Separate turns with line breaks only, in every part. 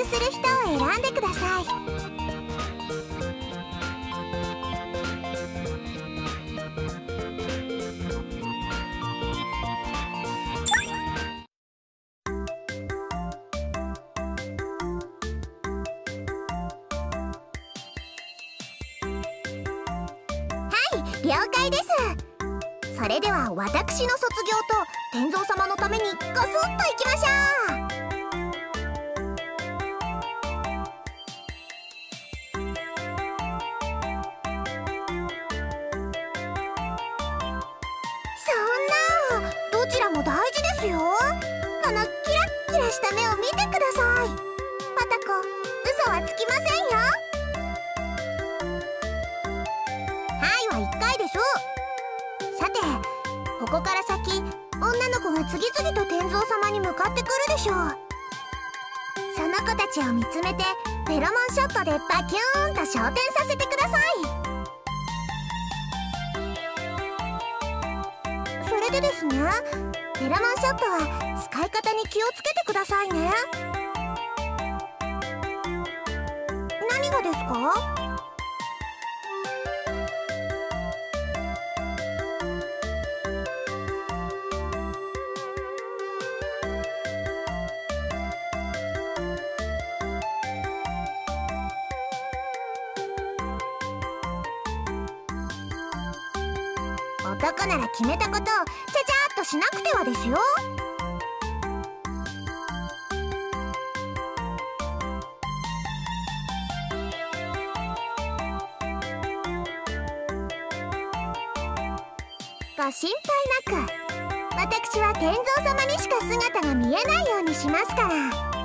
する人を選んでください。了解です。それでは私の卒業と天蔵様のためにゴスッといきましょう。そんな、どちらも大事ですよ。このキラッキラした目を見てください。パタコ、嘘はつきませんよ。はいは1回でしょ。さて、ここから先、女の子が次々と天蔵様に向かってくるでしょう。その子たちを見つめてフェロモンショットでバキューンと昇天させてください。それでですね、フェロモンショットは使い方に気をつけてくださいね。何がですか？男なら決めたことをちゃちゃっとしなくてはですよ。ご心配なく、私は天蔵様にしか姿が見えないようにしますから。で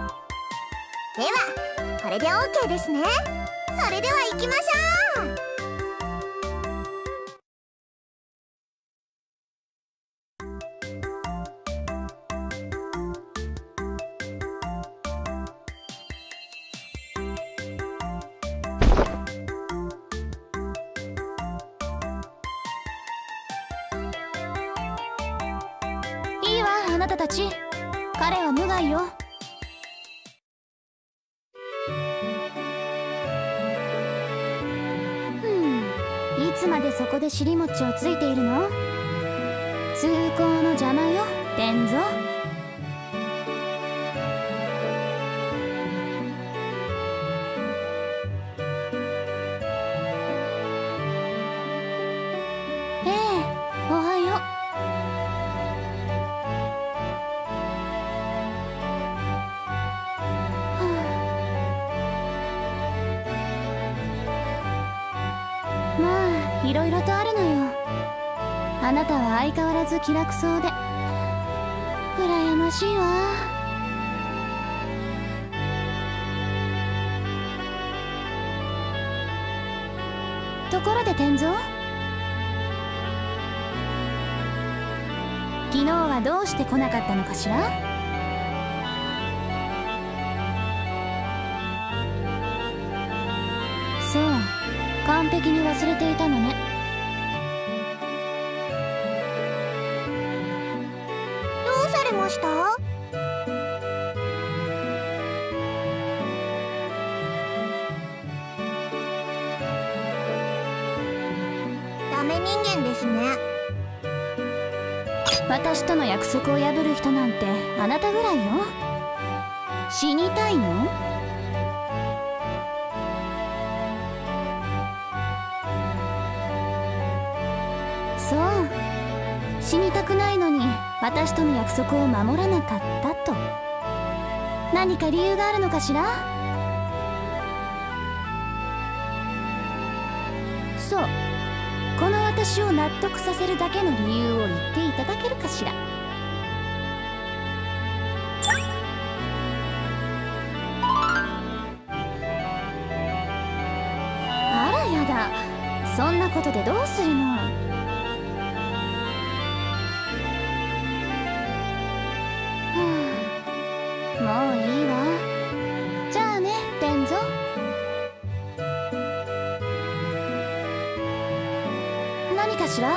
はこれで OK ですね。それでは行きましょう。
いいわ、あなたたち。彼は無害よ。いつまでそこで尻餅をついているの？通行の邪魔よ、天蔵。おはよう。いろいろとあるのよ。あなたは相変わらず気楽そうで羨ましいわ。ところで天蔵、昨日はどうして来なかったのかしら？そう、完璧に忘れていたのね。
どうされました？ダメ人間ですね。
私との約束を破る人なんてあなたぐらいよ。死にたいの？そう、死にたくないのに私との約束を守らなかったと。何か理由があるのかしら？そう、この私を納得させるだけの理由を言っていただけるかしら？あらやだ、そんなことでどうするの？もういいわ。じゃあね、天蔵。何かしら？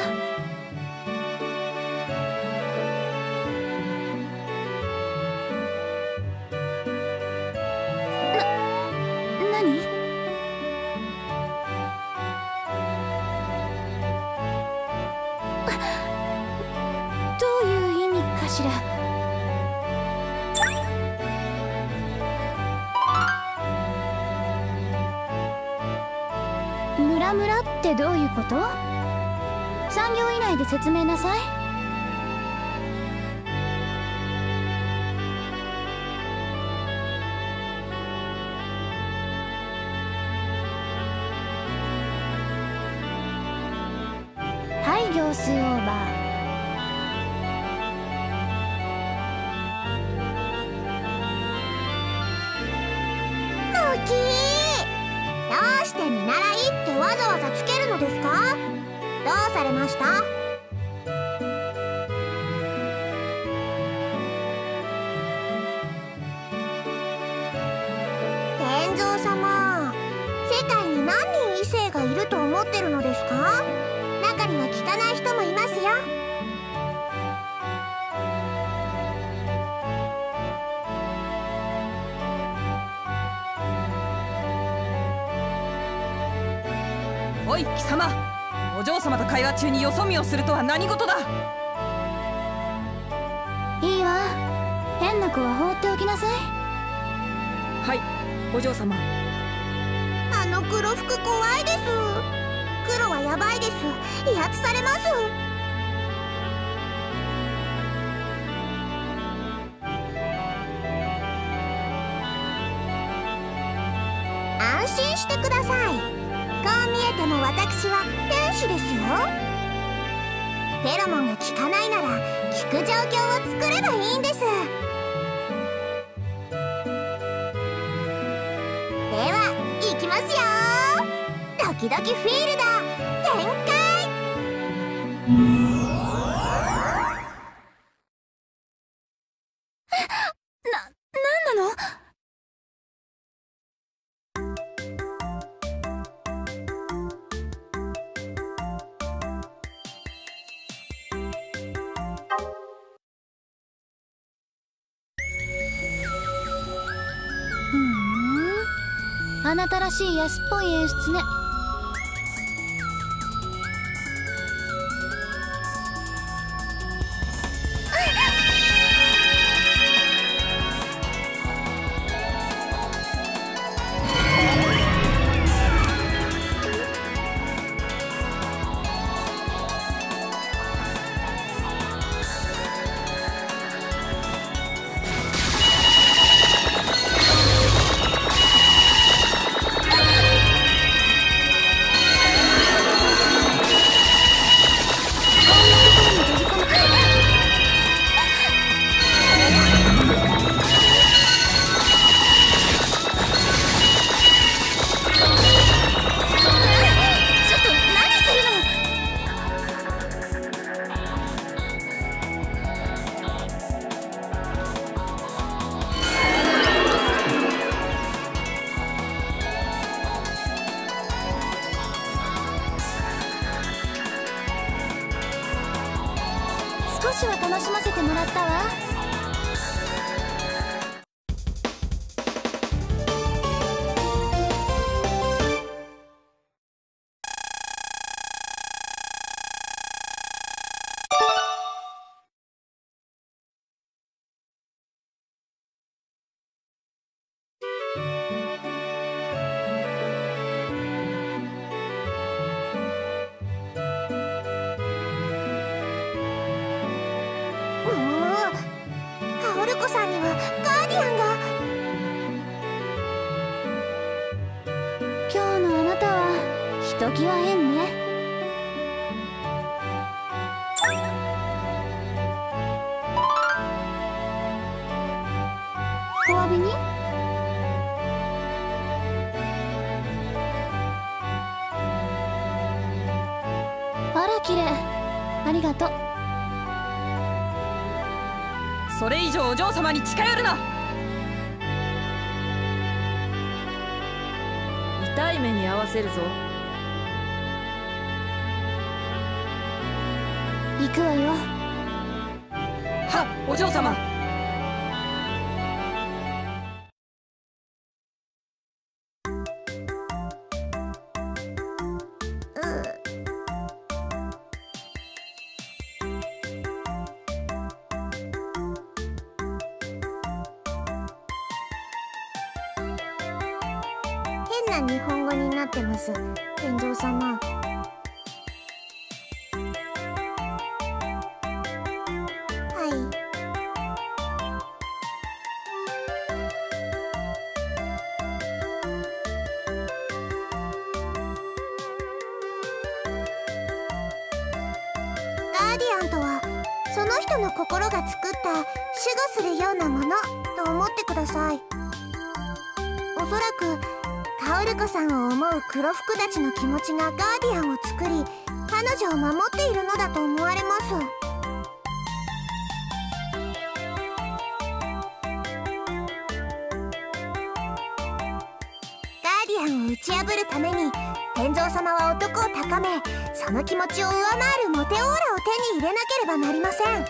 ムラムラってどういうこと？3行以内で説明なさい。はい、行数オーバー。
大きい。どうして見習いってわざわざつけるのですか？どうされました？天蔵様、世界に何人異性がいると思ってるのですか？中には聞かない人もいますよ。
おい貴様、お嬢様と会話中によそ見をするとは何事だ。
いいわ、変な子は放っておきなさい。
はい、お嬢様。
あの黒服怖いです。黒はヤバいです。威圧されます。安心してください。こう見えても私は天使ですよ。フェロモンが効かないなら効く状況を作ればいいんです。では行きますよ。ドキドキフィールド展開。
なんなの？あなたらしい安っぽい演出ね。少しは楽しませてもらったわ。
ルコさんにはガーディアンが。
今日のあなたはひときわ変ね。お詫びに？あら綺麗、ありがとう。
それ以上お嬢様に近寄るな。痛い目に遭わせるぞ。
行くわよ。
はっ、お嬢様。
変変な日本語になってます、天蔵様。はい。ガーディアンとはその人の心が作った守護するようなものと思ってください。おそらくカオルコさんを思う黒服たちの気持ちがガーディアンを作り、彼女を守っているのだと思われます。ガーディアンを打ち破るために天蔵様は男を高め、その気持ちを上回るモテオーラを手に入れなければなりません。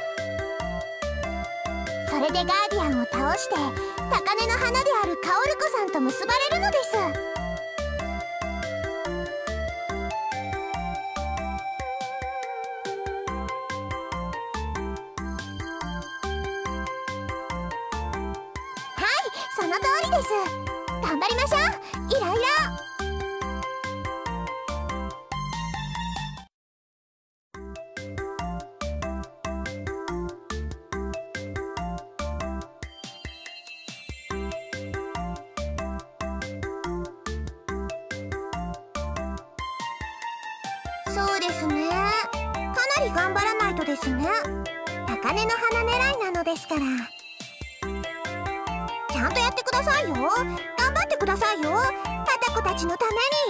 それでガーディアンを倒して高嶺の花であるカオルコさんと結ばれるのです。はい、その通りです。頑張りましょう、いろいろ。そうですね、かなり頑張らないとですね。高嶺の花狙いなのですから。ちゃんとやってくださいよ。頑張ってくださいよ、パタコたちのため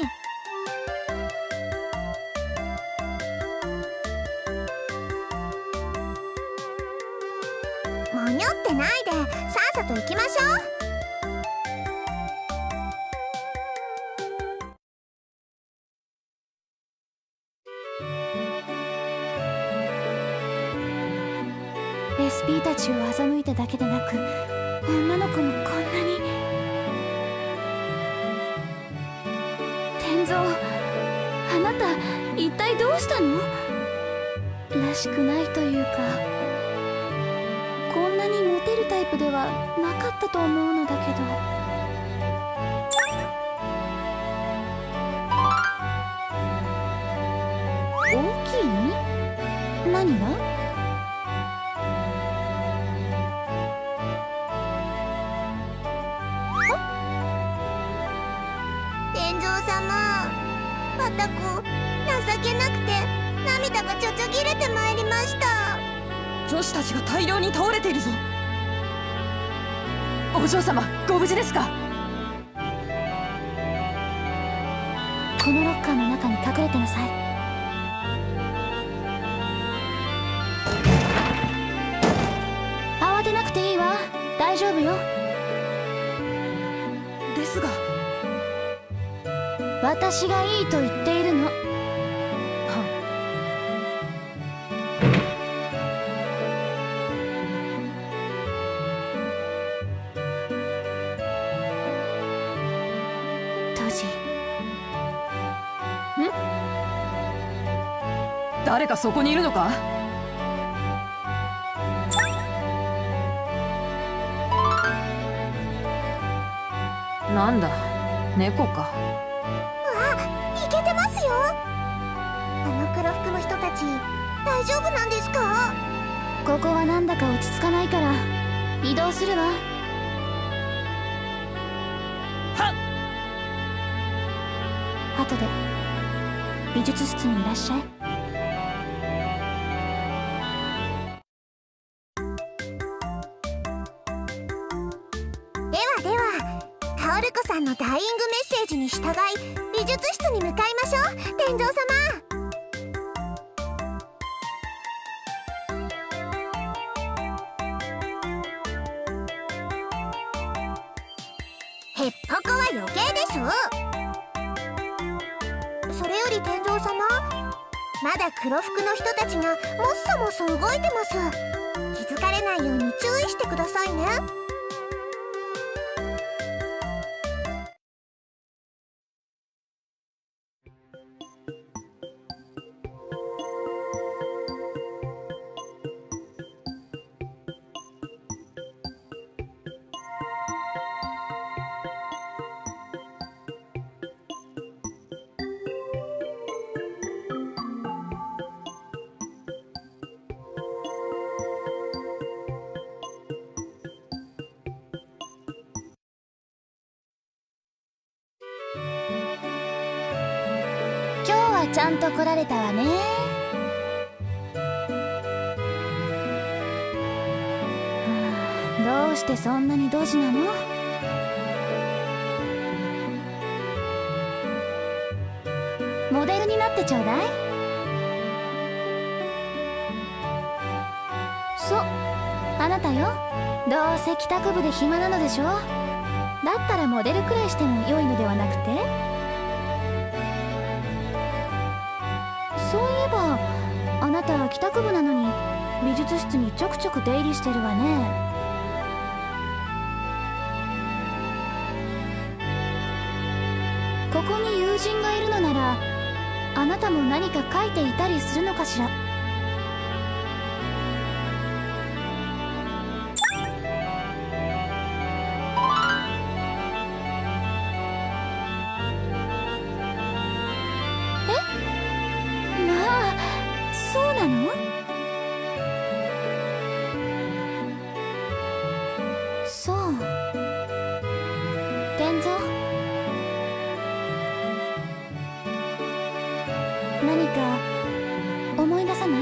に。もにょってないでさっさと行きましょう。
SP たちを欺いただけでなく、女の子もこんなに。天蔵、あなた一体どうしたの？らしくないというか、こんなにモテるタイプではなかったと思うのだけど。大きい？何が？
パタコ、情けなくて涙がちょちょぎれてまいりました。
女子たちが大量に倒れているぞ。お嬢様、ご無事ですか？
このロッカーの中に隠れてなさい。慌てなくていいわ、大丈夫よ。
ですが、
私がいいと言っているの。トジ。
誰かそこにいるのか？なんだ、猫か。
いけてますよ。あの黒服の人たち大丈夫なんですか？
ここはなんだか落ち着かないから移動するわ。
は
っ。後で美術室にいらっしゃい。
ではカオルコさんのダイイングメッセージに従い美術室に向かいましょう、天蔵様。へっぽこは余計でしょ。それより天蔵様、まだ黒服の人たちがもっそもっそ動いてます。気づかれないように注意してくださいね。
はちゃんと来られたわね。どうしてそんなにドジなの？モデルになってちょうだい。そう、あなたよ。どうせ帰宅部で暇なのでしょ。だったらモデルくらいしても良いのではなくて？そういえばあなた帰宅部なのに美術室にちょくちょく出入りしてるわね。ここに友人がいるのならあなたも何か書いていたりするのかしら。そうなの？そう。天蔵、何か思い出さない？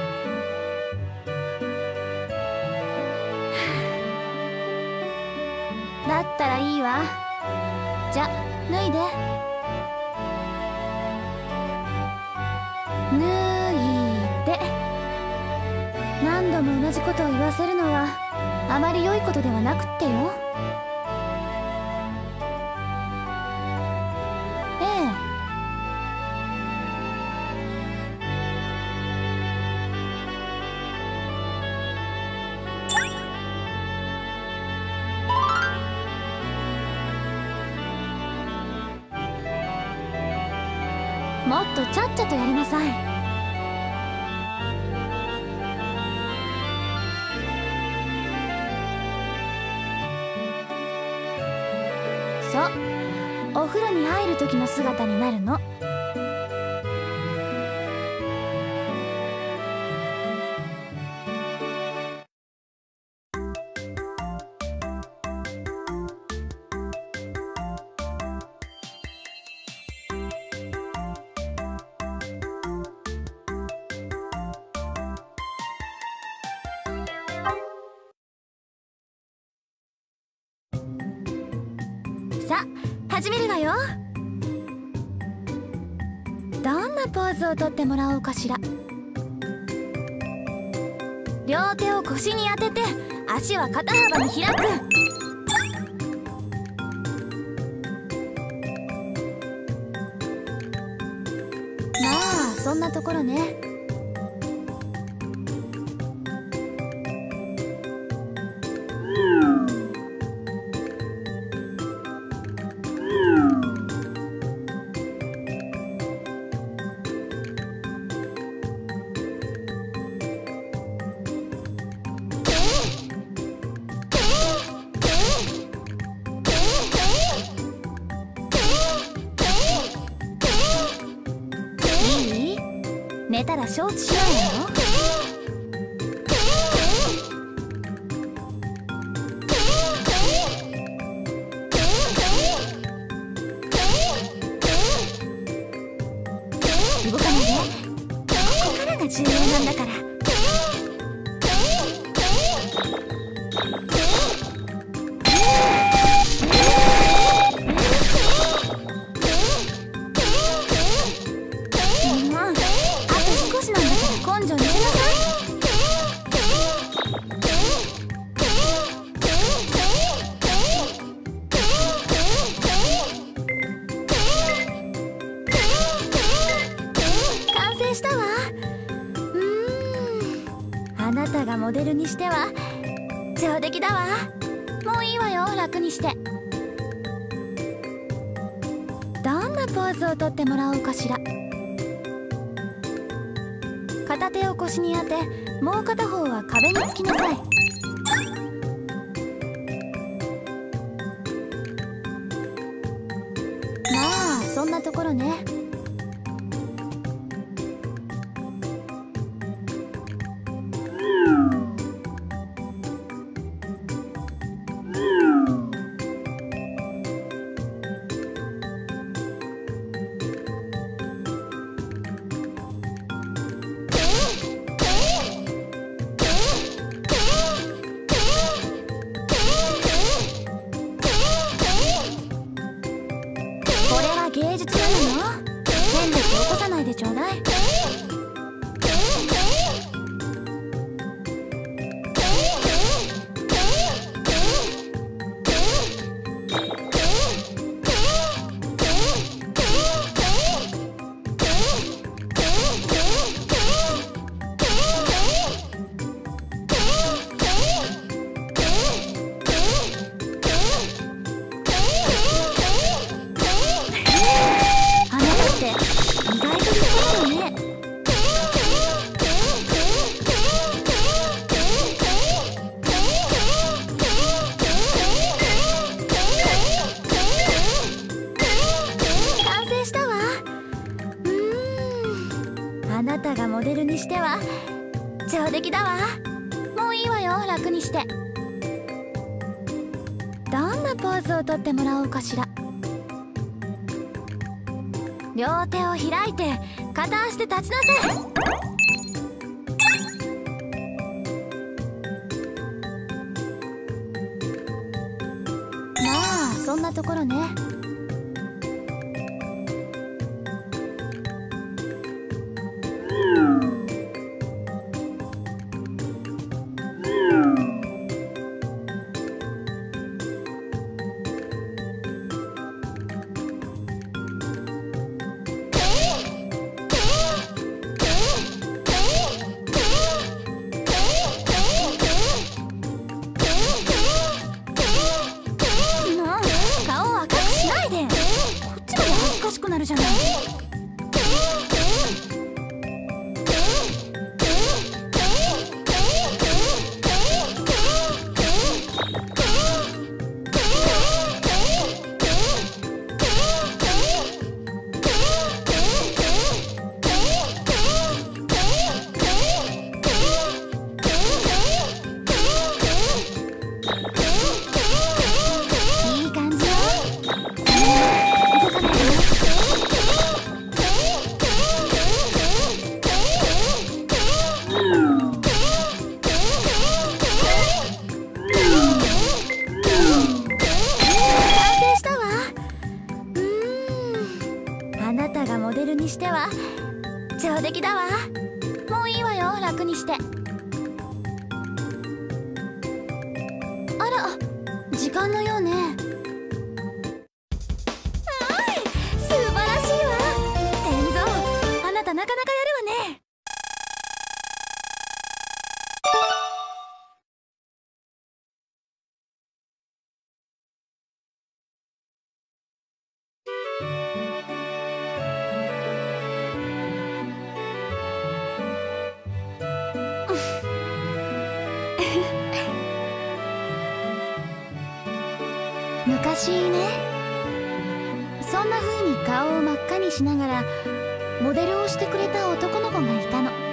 だったらいいわ。じゃ、脱いで。何度も同じことを言わせるのはあまり良いことではなくってよ。ええ。もっとちゃっちゃとやりなさい。そう、お風呂に入る時の姿になるの。さあ始めるわよ。どんなポーズをとってもらおうかしら。両手を腰に当てて足は肩幅に開く。まあそんなところね。寝たら承知しないの？動かないで。ここからが重要なんだから。あなたがモデルにしては上出来だわ。もういいわよ、楽にして。どんなポーズをとってもらおうかしら。片手を腰に当て、もう片方は壁につきなさい。まあそんなところね。 上出来だわ。もういいわよ、楽にして。どんなポーズをとってもらおうかしら。両手を開いて片足で立ちなさい。まあそんなところね。なるじゃない。いい感じよ。動かないで。あなたがモデルにしては上出来だわ。もういいわよ、楽にして。あら、時間のようね。素晴らしいわ天蔵、あなたなかなかやるわね。昔ね、そんな風に顔を真っ赤にしながらモデルをしてくれた男の子がいたの。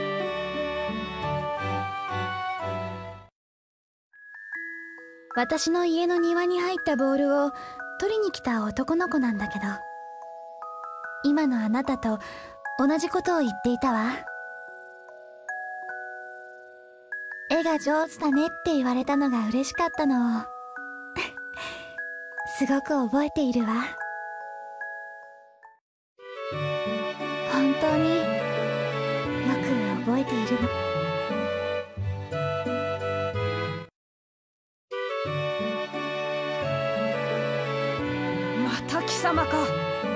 私の家の庭に入ったボールを取りに来た男の子なんだけど、今のあなたと同じことを言っていたわ。絵が上手だねって言われたのが嬉しかったのをすごく覚えているわ。本当によく覚えているの。
また貴様か。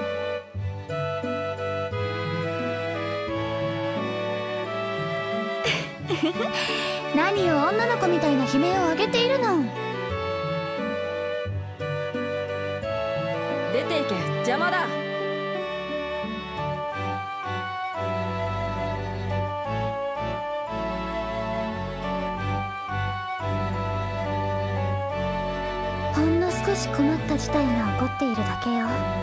何を女の子みたいな悲鳴を上げているの。
出ていけ、邪魔だ。
ほんの少し困った事態が起こっているだけよ。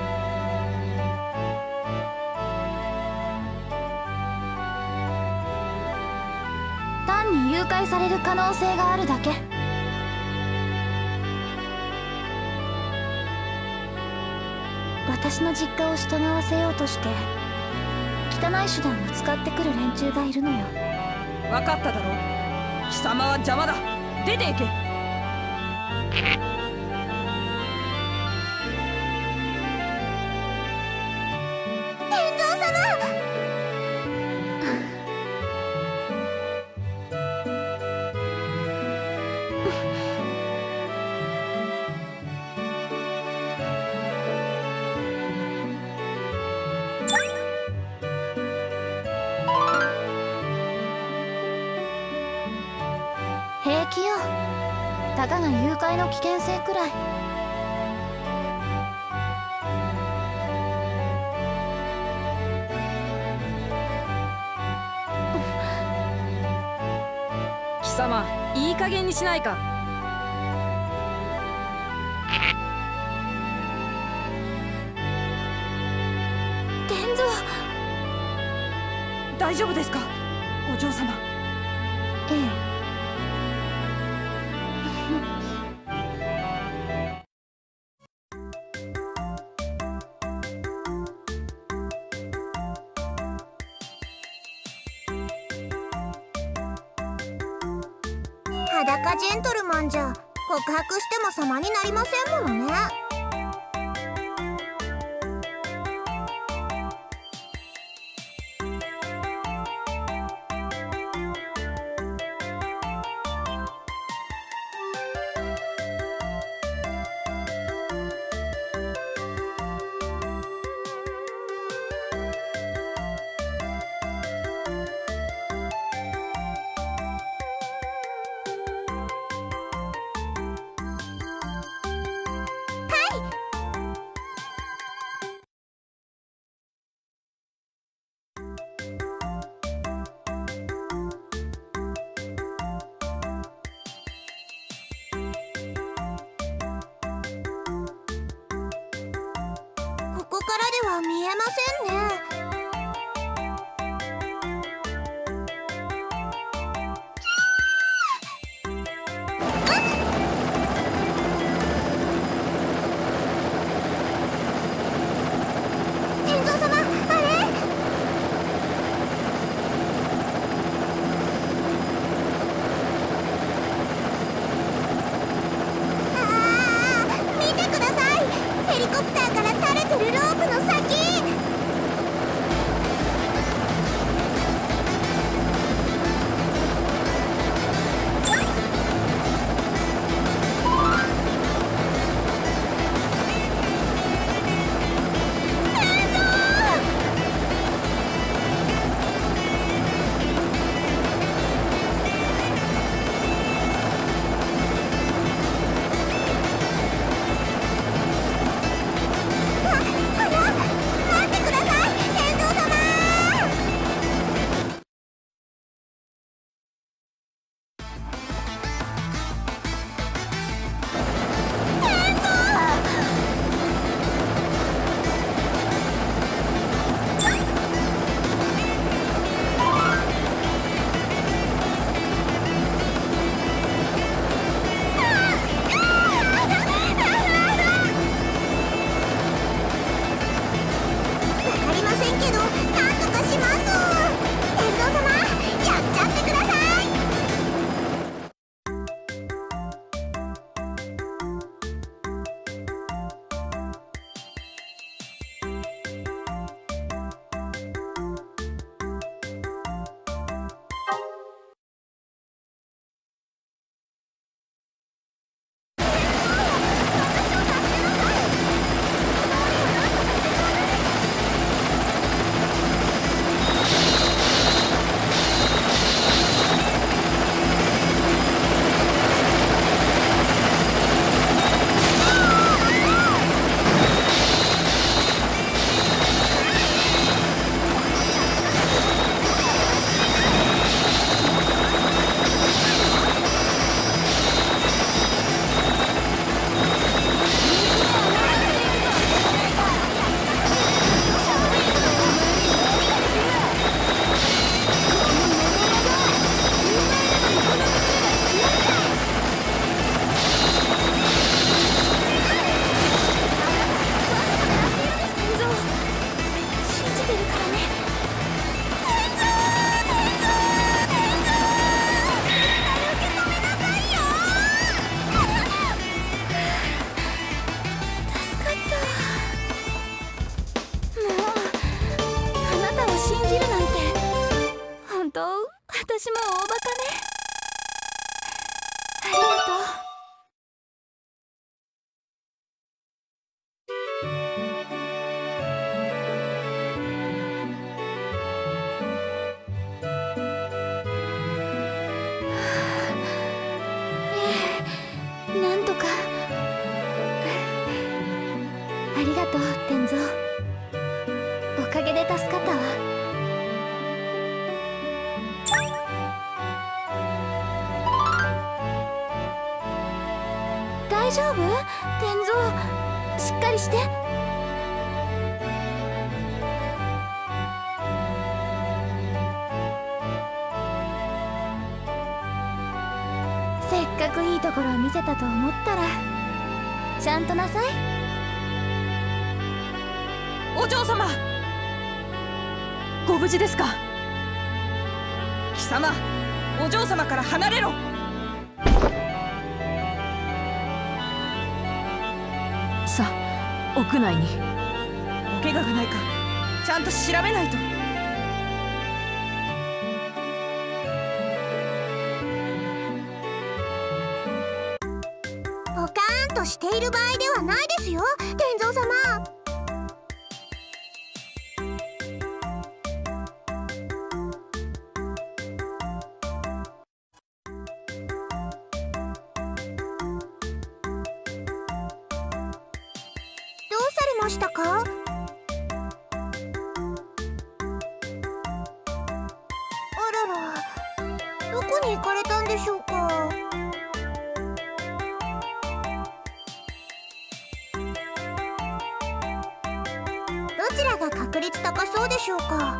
単に誘拐される可能性があるだけ。私の実家を従わせようとして汚い手段を使ってくる連中がいるのよ。
分かっただろう。貴様は邪魔だ。出ていけ。
天蔵様。
平気よ、たかが誘拐の危険性くらい。
貴様、いい加減にしないか。
天蔵、
大丈夫ですか、お嬢様。
裸ジェントルマンじゃ告白しても様になりませんものね。ここからでは見えませんね。天蔵様、あれ？見てください。ヘリコプターから垂れてるロープの先。
私も大バカね。ありがとう。なんとか。ありがとう天蔵、おかげで助かったわ。大丈夫？天蔵、しっかりして。せっかくいいところを見せたと思ったらちゃんとなさい。
お嬢様、ご無事ですか？貴様、お嬢様から離れろ。 さあ、屋内に。お怪我がないかちゃんと調べないと。
ポカーンとしている場合ではないですよ、天蔵様。どうされましたか？あらら、どこに行かれたんでしょうか。どちらが確率高そうでしょうか。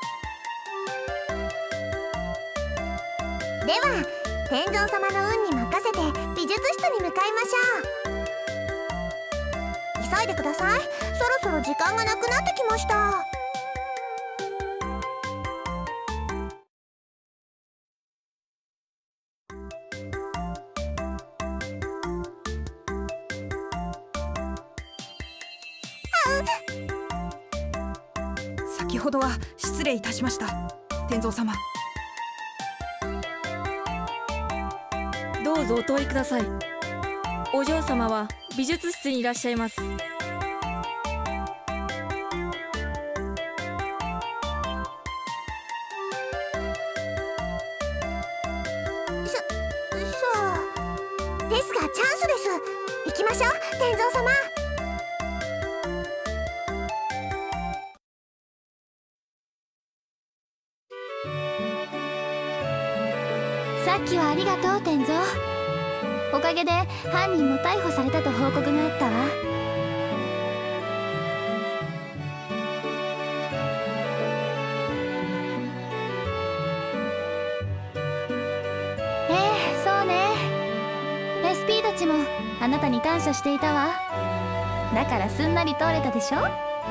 では天蔵様の運に任せて美術室に向かいましょう。急いでください。そろそろ時間がなくなってきました。
先ほどは失礼いたしました、天蔵様。
どうぞお通りください。お嬢様は美術室にいらっしゃいます。
そうですがチャンスです。行きましょう、天蔵様。
さっきはありがとう天蔵。おかげで犯人も逮捕されたと報告があったわ。そうね。SP たちもあなたに感謝していたわ。だからすんなり通れたでしょ。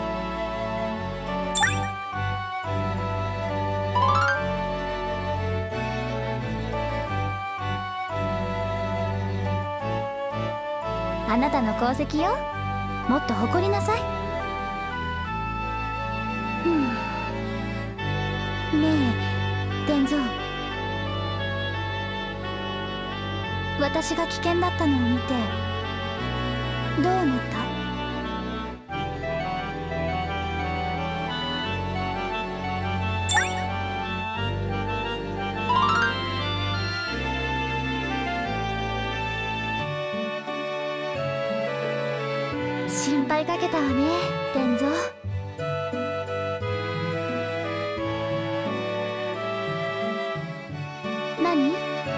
あなたの功績よ。もっと誇りなさい。ねえ天蔵、私が危険だったのを見てどう思った？心配かけたわね天蔵。何？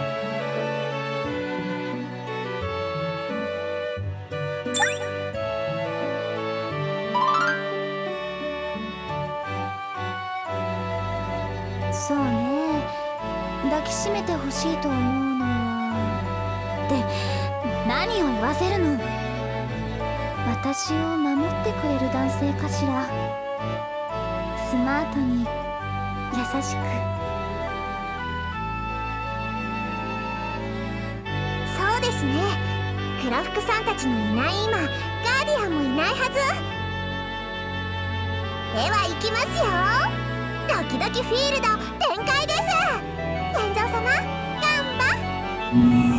そうね、抱きしめてほしいと思うのはって何を言わせるの。私を守ってくれる男性かしら。スマートに優しく。
そうですね。黒服さんたちのいない今、ガーディアンもいないはず。では行きますよ。ドキドキフィールド展開です。天蔵様、ガンバ。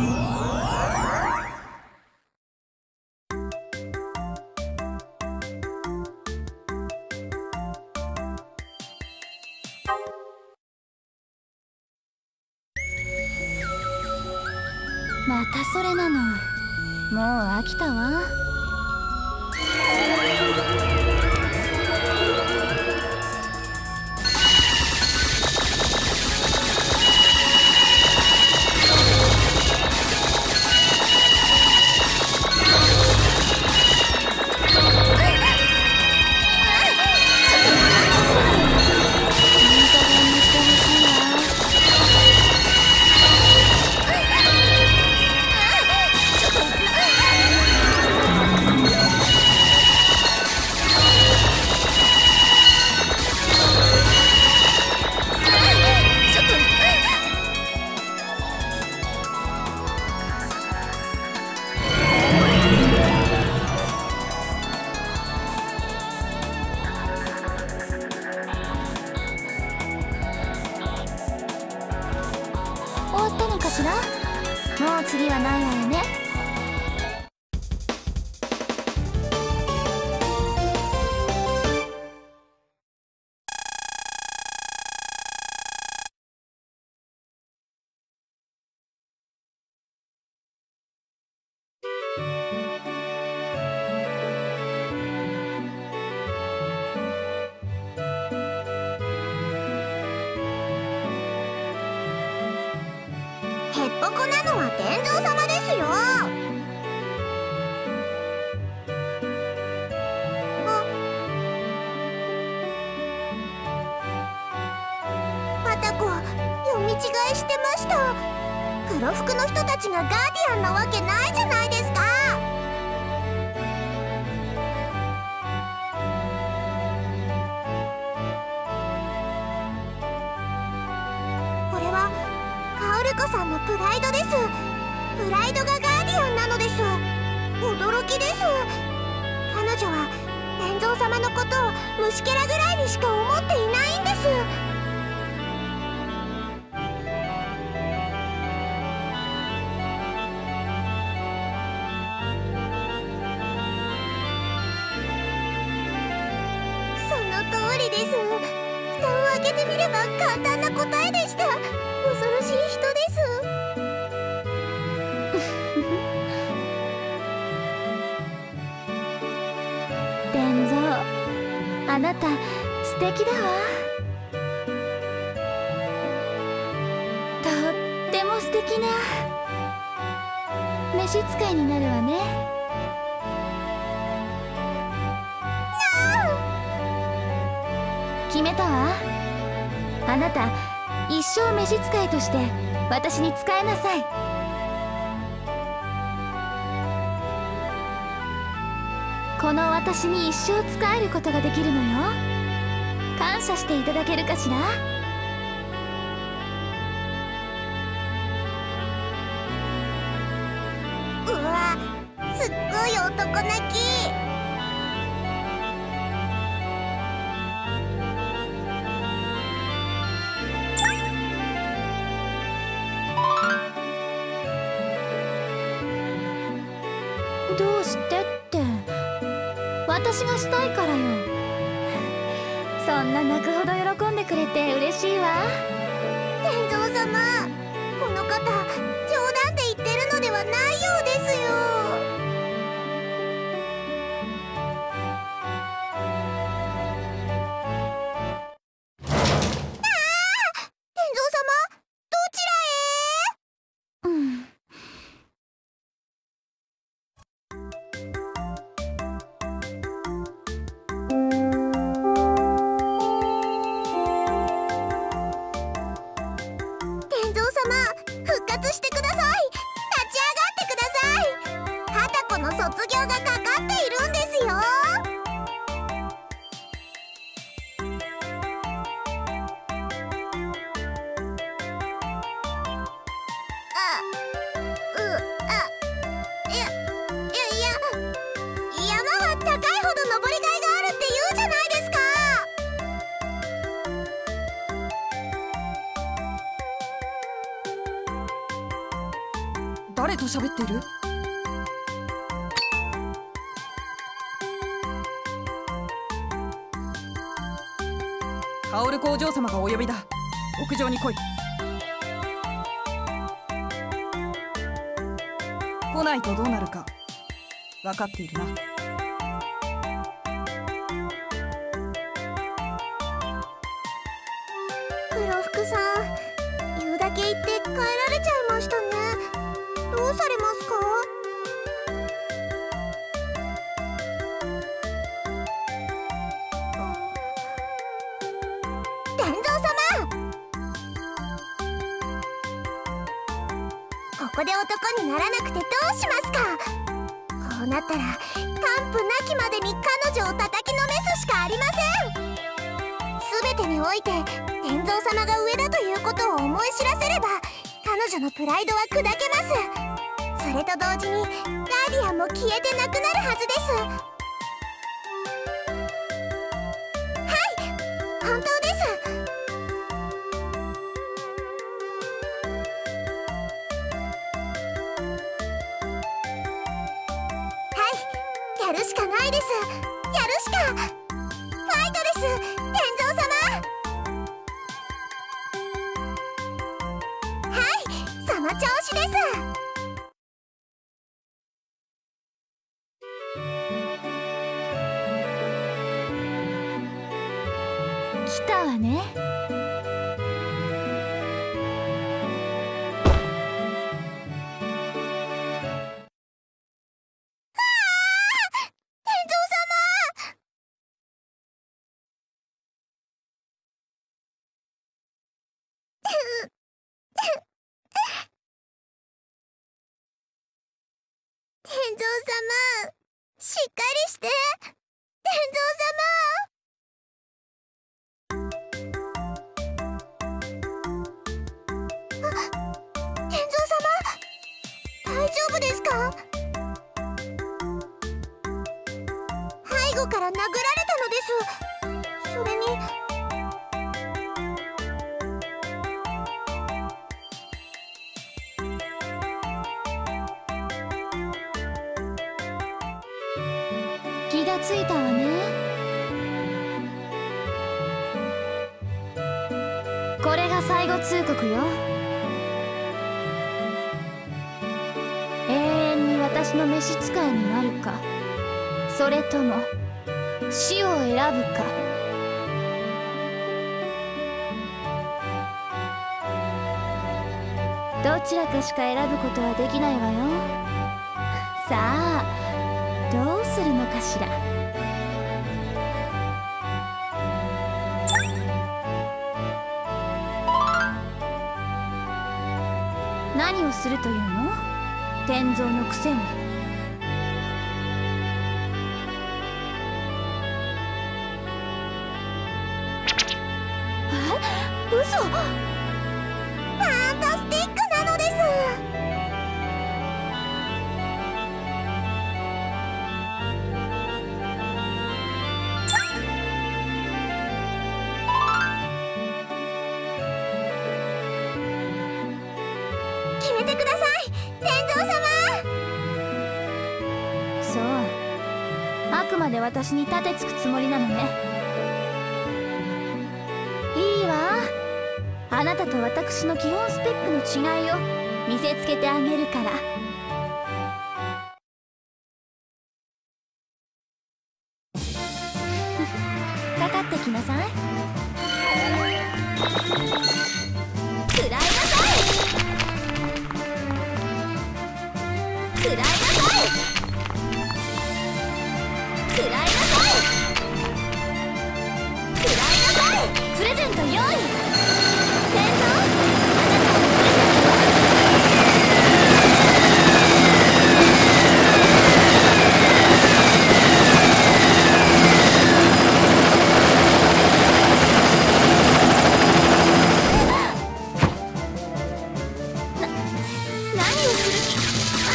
またそれなの。もう飽きたわ。
っぽこなのは天蔵様ですよ。パタコ、読み違いしてました。黒服の人たちがガーディアンなわけないじゃないですか。これはカオルコさんのプライドです。プライドがガーディアンなのです。驚きです。彼女は天蔵様のことを虫けらぐらいにしか思っていないんです。です。蓋を開けてみれば簡単な答えでした。恐ろしい人です。
天蔵、あなた素敵だわ。とっても素敵な召使いになるわね。決めたわ。あなた一生召使いとして私に仕えなさい。この私に一生仕えることができるのよ。感謝していただけるかしら。
うわ、すっごい男泣き。
どうしてって、私がしたいからよ。そんな泣くほど喜んでくれて嬉しいわ。
天蔵様、この方冗談で言ってるのではないようですよ。天蔵様、どちらへ？復活してください。立ち上がってください。ハタコの卒業がかかっているんですよ。山は高いほど登りがいがあるって言うじゃないですか。
誰と喋っている？カオルコお嬢様がお呼びだ。屋上に来い。来ないとどうなるか分かっているな。
黒服さん、言うだけ言って帰られちゃいましたね。どうされますか？天蔵様、ここで男にならなくてどうしますか？こうなったら完膚なきまでに彼女を叩きのめすしかありません。全てにおいて天蔵様が上だということを思い知らせれば彼女のプライドは砕けます。それと同時にガーディアンも消えてなくなるはずです。はい、本当です。はい、やるしかないです。やるしか。ファイトです、天蔵様。はい、その調子です。
来たわね。
天蔵様、しっかりして。天蔵様。天蔵様、大丈夫ですか？背後から殴られたのです。それに
気がついたわね。これが最後通告よ。永遠に私の召使いになるか、それとも死を選ぶか。どちらかしか選ぶことはできないわよ。さあどうするのかしら。何をするというの？天蔵のくせに。嘘！
ファンタスティックなのです。決めてください、天蔵様。
そう、あくまで私に盾つくつもりなのね。いいわ、あなたと私の基本スペックの違いを見せつけてあげるから。かかってきなさい。食らいなさい。食らいなさい。食らいなさい。食らいなさい。プレゼント用意。天蔵、あなたへのプレゼント何をする気？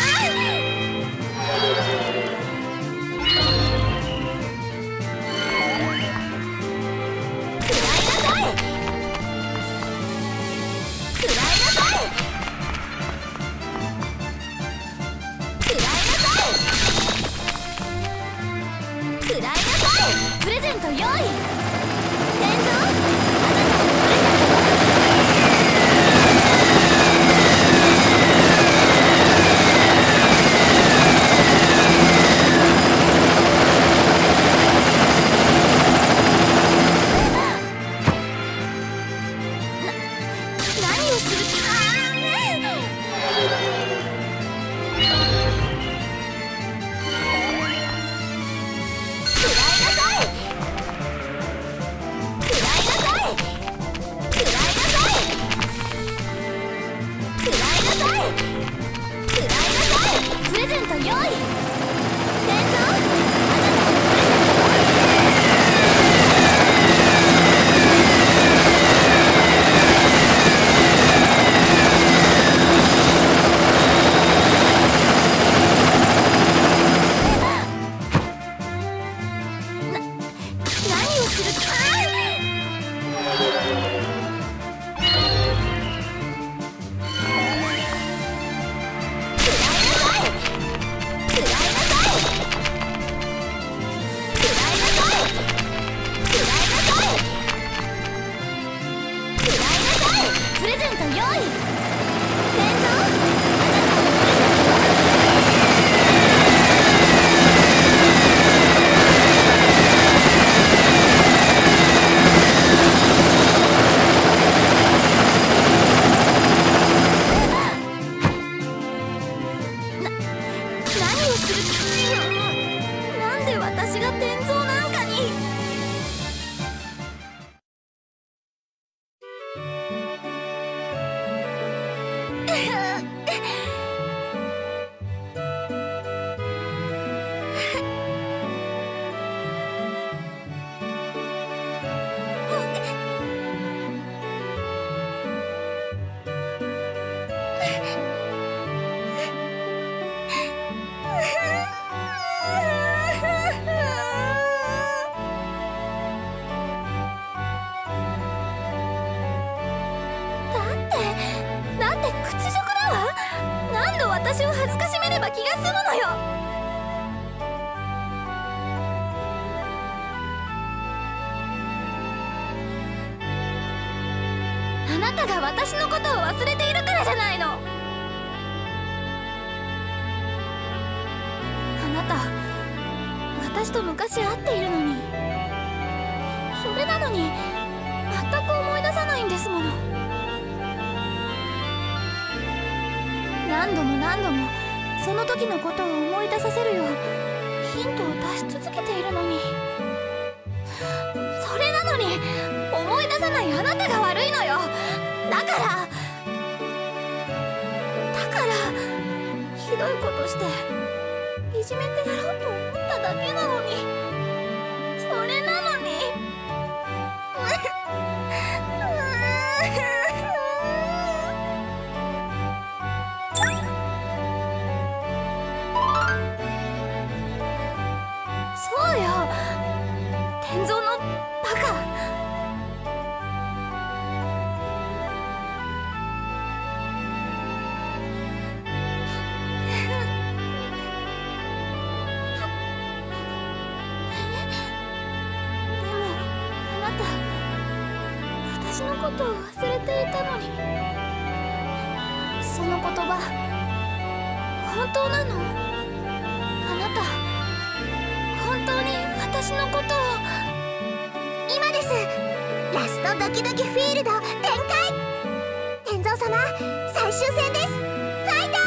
プレゼント用意。天蔵、あなたへのプレゼント。何をする気？食らいなさい。 なたが私のことを忘れているからじゃないの。あなた、私と昔会っているのに、それなのに全く思い出さないんですもの。何度も何度もその時のことを思い出させるようヒントを出し続けているのに、それなのに思い出さないあなたが悪いのよ。だからひどいことしていじめてやろうと思っただけなのに、それなのにそうよ、天蔵のバカ。私のことを忘れていたのに、その言葉本当なの？あなた本当に私のことを。
今です。ラストドキドキフィールド展開。天蔵様、最終戦です。ファイト！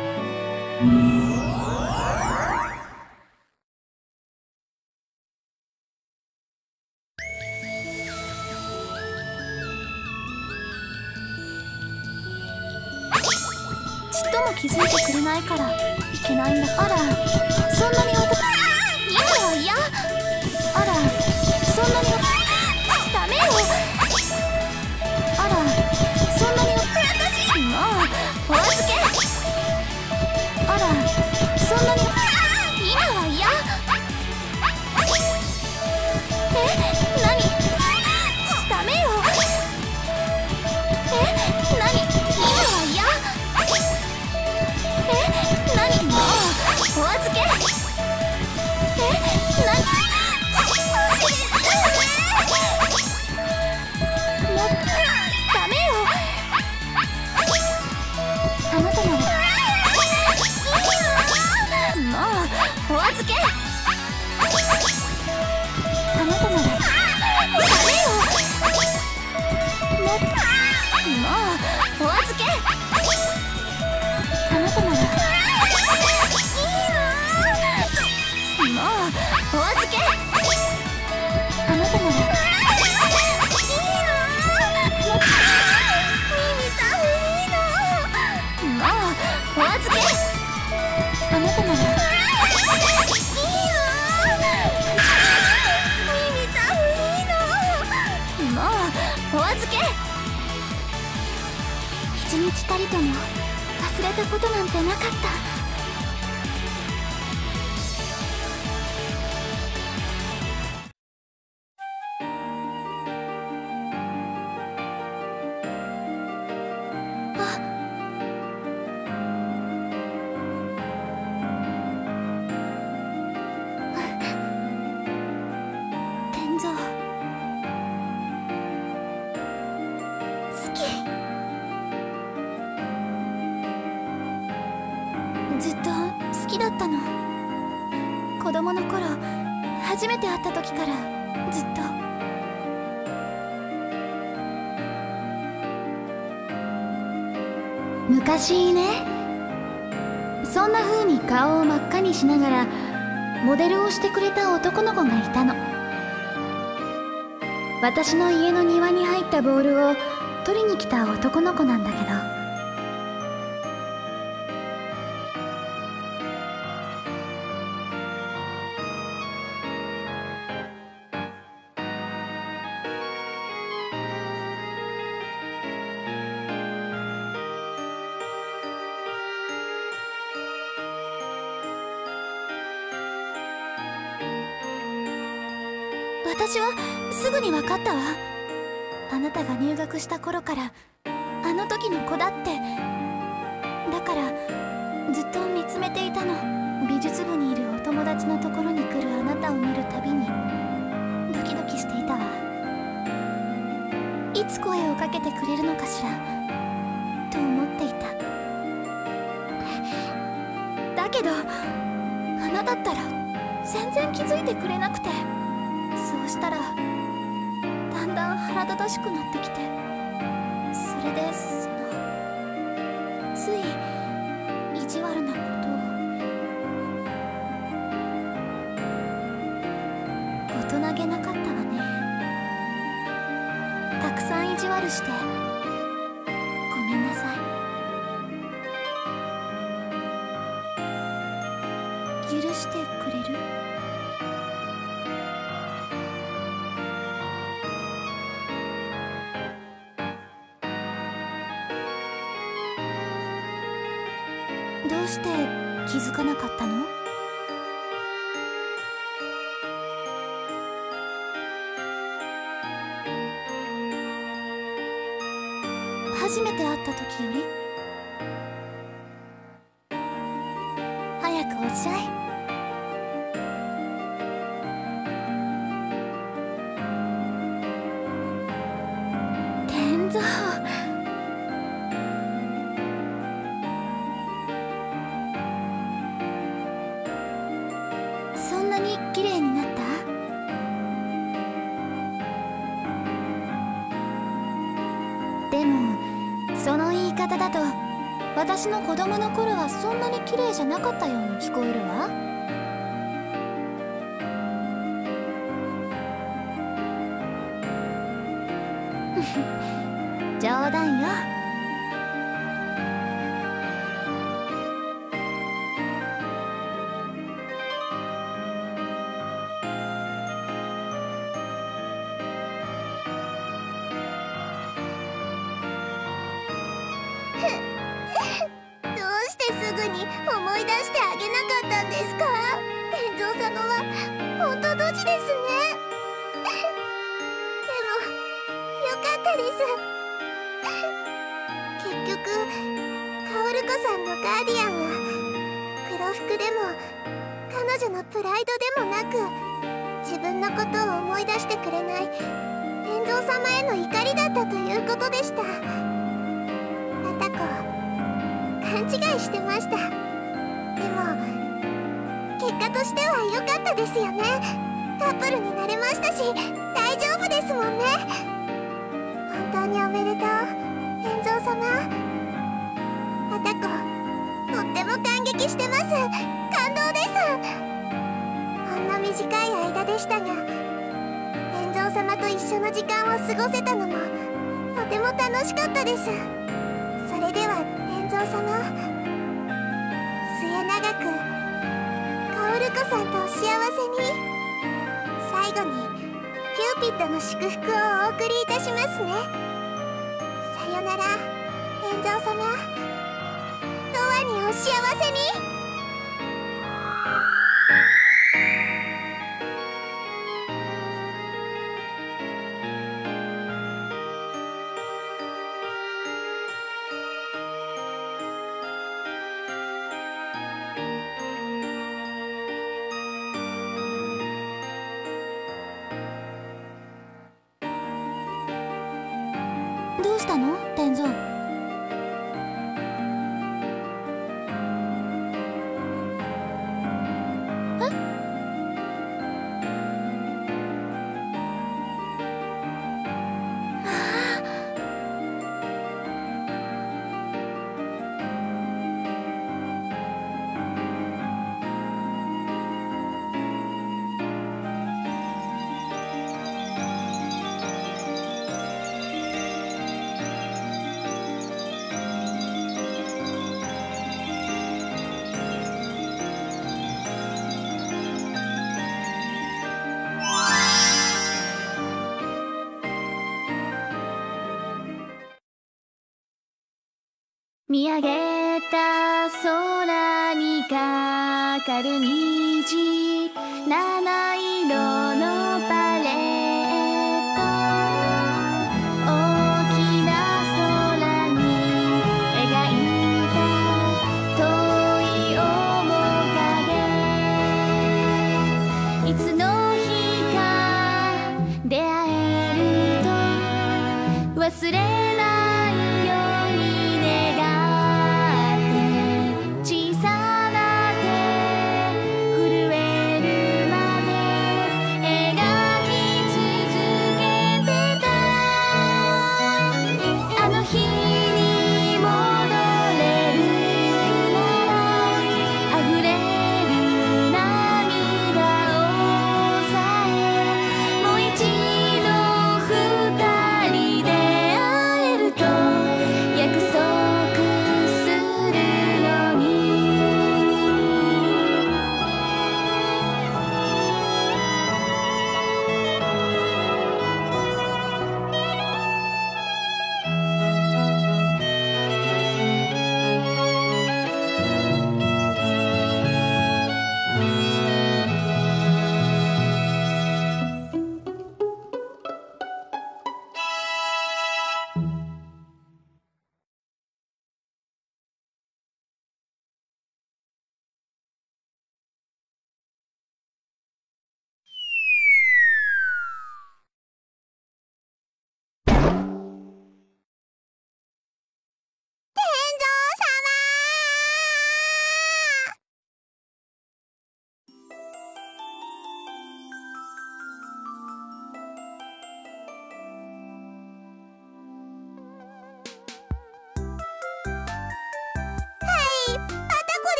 ちっとも気づいてくれないからいけないんだ。あら、そんなに今は嫌。あら、そんなにダメよ。あら、そんなにもうお預け。あら、そんなに今は嫌。何ダメよ。何今は嫌。何もうお預け。何もうダメよ。あなたならもうお預け。あなたならダメよ。もうお預け。あなたならもうお預け。あなたならお預け。あなたならもうお預け。一日たりとも忘れたことなんてなかった。ずっと好きだったの。子供の頃初めて会った時からずっと。
昔ね、そんな風に顔を真っ赤にしながらモデルをしてくれた男の子がいたの。私の家の庭に入ったボールを取りに来た男の子なんだけど、
私はすぐに分かったわ。あなたが入学した頃からあの時の子だって。だからずっと見つめていたの。美術部にいるお友達のところに来るあなたを見るたびにドキドキしていたわ。いつし声をかけてくれるのかしらと思っていた。だけど花だったら全然気づいてくれなくて、そうしたらだんだん腹立たしくなってきて、それでつい意地悪なことを。大人げなかったわね。たくさん意地悪してごめんなさい。許してくれる？どうして気づかなかったの？初めて会った時より？早くおっしゃい。天蔵、そんなに綺麗になった？でもその言い方だと私の子供の頃はそんなに綺麗じゃなかったように聞こえるわ。冗談よ。
どうしてすぐに思い出してあげなかったんですか？天蔵様は本当ドジですね。でもよかったです。結局カオル子さんのガーディアンは黒服でも彼女のプライドでもなく、自分のことを思い出してくれない天蔵様への怒りだったということでした。タコ勘違いしてました。でも結果としては良かったですよね。カップルになれましたし大丈夫ですもんね。本当におめでとう天蔵様。タコとっても感激してます。感動です。ほんの短い間でしたが天蔵様と一緒の時間を過ごせたのもとても楽しかったです。それでは天蔵様、末永くカオル子さんとお幸せに。最後にキューピッドの祝福をお送りいたしますね。さよなら天蔵様、永遠にお幸せに。
どうしたの天蔵？見上げた空にかかる虹、七色のパレット、大きな空に描いた遠い面影、いつの日か出会えると忘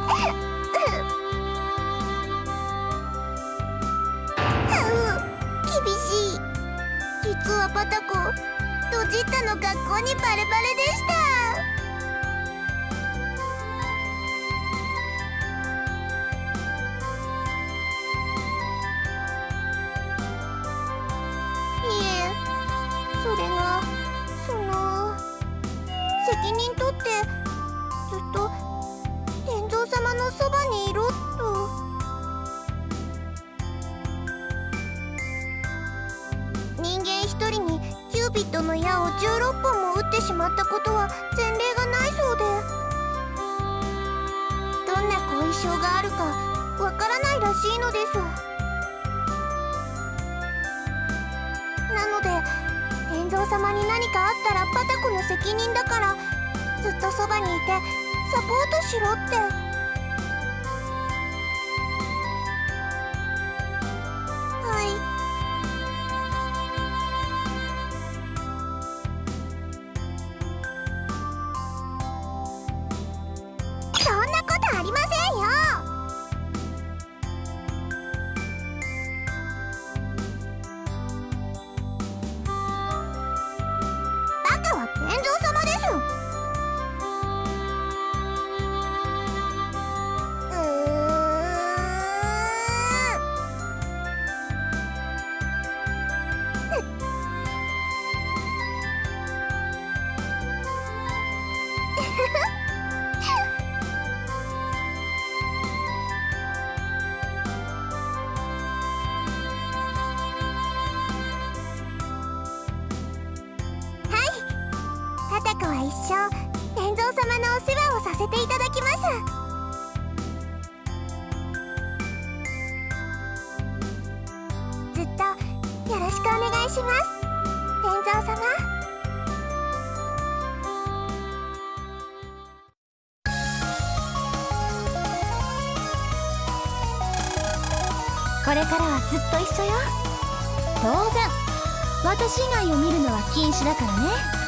厳しい。実はパタコ、ドジッタの学校にバレバレでした。いえ、それが責任取ってずっと天蔵様のそばにいろと。人間一人にキューピッドの矢を16本も撃ってしまったことは前例がないそうで、どんな後遺症があるかわからないらしいのです。なので天蔵様に何かあったらパタコの責任だからずっとそばにいてサポートしろって。そんなことありませんよ。バカは天蔵様です。パタコは一生天蔵様のお世話をさせていただきます。ずっとよろしくお願いします、天蔵様。
これからはずっと一緒よ。当然私以外を見るのは禁止だからね。